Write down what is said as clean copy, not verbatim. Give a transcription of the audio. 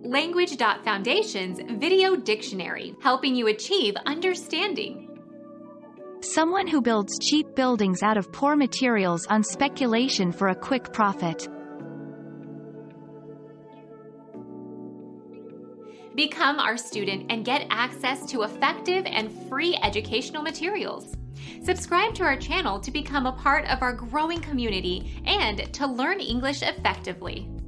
Language.Foundation's Video Dictionary, helping you achieve understanding. Someone who builds cheap buildings out of poor materials on speculation for a quick profit. Become our student and get access to effective and free educational materials. Subscribe to our channel to become a part of our growing community and to learn English effectively.